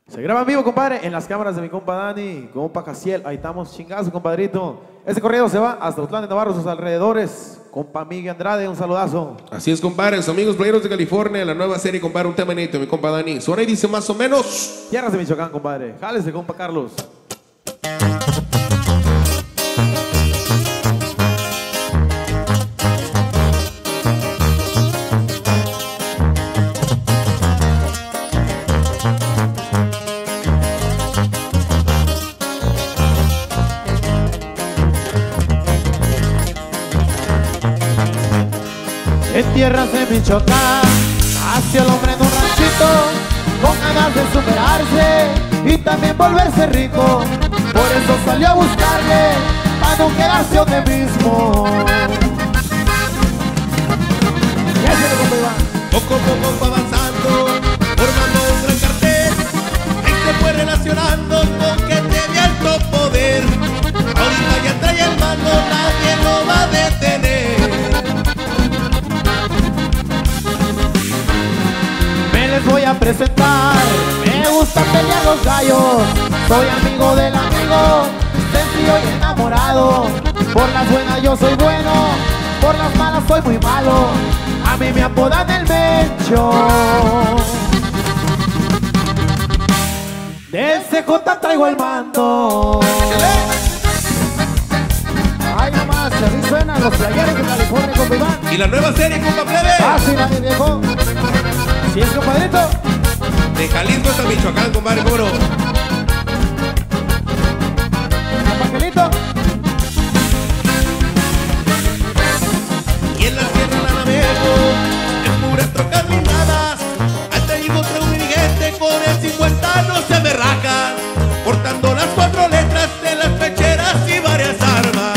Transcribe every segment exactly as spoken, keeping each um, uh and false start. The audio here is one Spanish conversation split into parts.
Se graba en vivo, compadre, en las cámaras de mi compa Dani, compa Casiel. Ahí estamos, chingazo, compadrito. Este corrido se va hasta Utlán de Navarro, sus alrededores. Compa Miguel Andrade, un saludazo. Así es, compadre, sus amigos playeros de California, la nueva serie, compadre, un tema inédito, mi compa Dani. Suena y dice más o menos. Tierras de Michoacán, compadre. Jálese, compa Carlos. En tierras de Michoacán nació el hombre en un ranchito, con ganas de superarse y también volverse rico. Por eso salió a buscarle, a no quedarse donde mismo. Poco a poco fue avanzando, formando un gran cartel. Él se fue relacionando con gente de alto poder. Ahorita ya trae el mando, nadie lo va a detener. Les voy a presentar, me gusta pelear los gallos. Soy amigo del amigo, sencillo y enamorado. Por las buenas yo soy bueno, por las malas soy muy malo. A mí me apodan el Mencho. Del C J traigo el mando. Ay, nomás, así suenan los playeros de California con Iván. Y la nueva serie, compa plebe. Ah, sí, nadie viejo. ¿Sí es, compadrito? De Jalisco hasta Michoacán, compadre, cobro. Paquelito. Y en la sierra la navego, en puras trocas blindadas. Hasta ahí contra un dirigente con el cincuenta no se me raja, portando las cuatro letras de las pecheras y varias armas.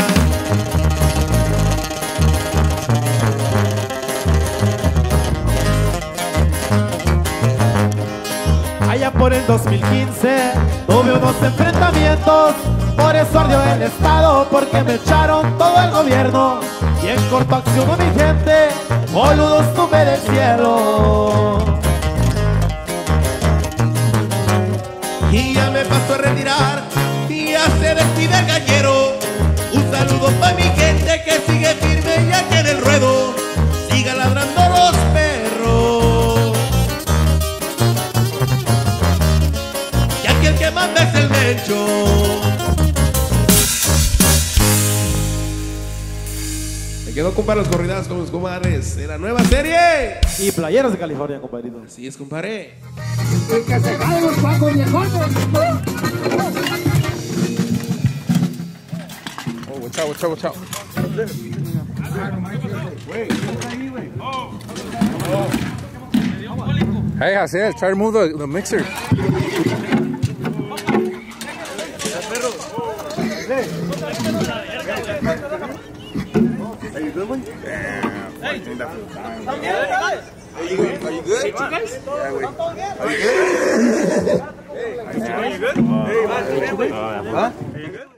Allá por el dos mil quince tuve unos enfrentamientos, por eso ardió el estado, porque me echaron todo el gobierno. Y en corto accionó mi gente, boludos tuve del cielo. Y ya me pasó a retirar, y ya se despide el gallero. Un saludo pa' mi gente que sigue firme ya que en el ruedo siga ladrando los perros. Ya que el que manda es el Mencho. Me quedo compa los corridas con los comadres de la nueva serie. Y playeros de California, compadrito. Así es, compadre. Y que se caen los pacos viejones. Oh, watch out, watch out, watch out. Hey, Hazel, try to move the, the mixer. Are you good, one? Yeah, I think that's the time. Are you good? Are you good? Yeah, wait. Are you good? Are you good? Hey, man. Uh, Huh? Are you good?